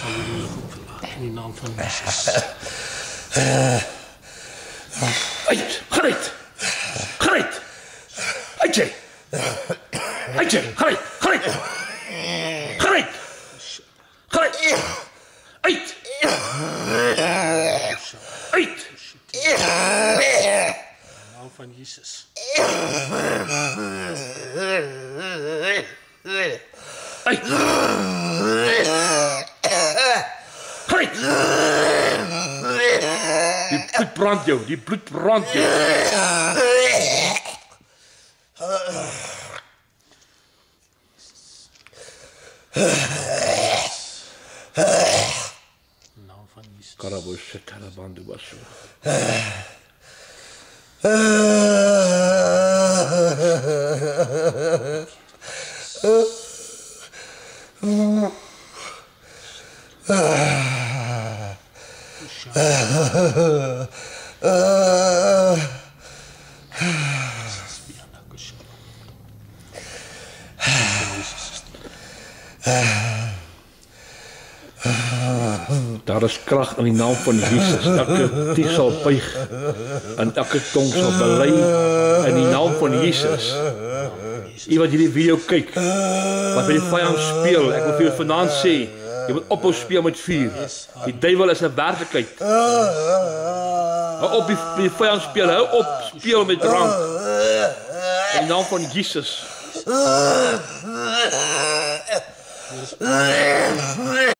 sal jullie goed verlaat in die naam van Jesus. Uit! Gaan uit! Gaan uit! Uit jy! Uit jy! Gaan uit! Gaan uit! Gaan uit! Gaan uit! Uit! Uit! In de naam van Jesus. Uit! Gaan uit! Die bloed brand jou, die bloed brand jou. Naam van Jesus. Karabos Taliban was. Daar is krag in die naam van Jesus. Elke tieg sal buig en elke tong sal bely in die naam van Jesus. U wat hierdie video kyk, wat by die vyand speel, ek wil vir jou vanaand sê, jy moet ophou speel met vuur. Die duiwel is 'n werklikheid. Hou op die vyand speel, hou op speel met drank. In die naam van Jesus.